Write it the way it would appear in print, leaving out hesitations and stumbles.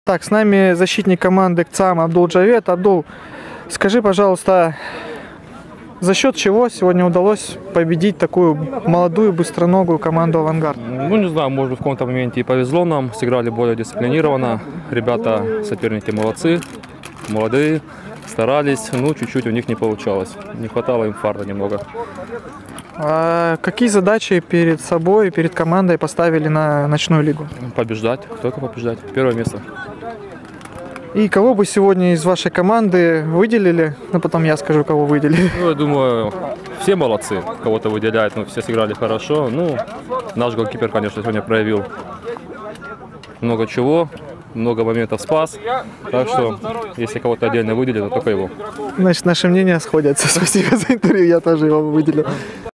Так, с нами защитник команды КЦАМ Абдул Джавед. Абдул, скажи, пожалуйста, за счет чего сегодня удалось победить такую молодую, быстроногую команду «Авангард»? Ну, не знаю, может быть, в каком-то моменте и повезло нам. Сыграли более дисциплинированно. Ребята, соперники молодцы, молодые, старались. Ну, чуть-чуть у них не получалось. Не хватало им фарта немного. А какие задачи перед собой, перед командой поставили на ночную лигу? Побеждать, только побеждать. Первое место. И кого бы сегодня из вашей команды выделили? Ну, потом я скажу, кого выделили. Ну, я думаю, все молодцы. Кого-то выделяют, но все сыграли хорошо. Ну, наш голкипер, конечно, сегодня проявил много чего, много моментов спас. Так что, если кого-то отдельно выделили, то только его. Значит, наши мнения сходятся. Спасибо за интервью, я тоже его выделил.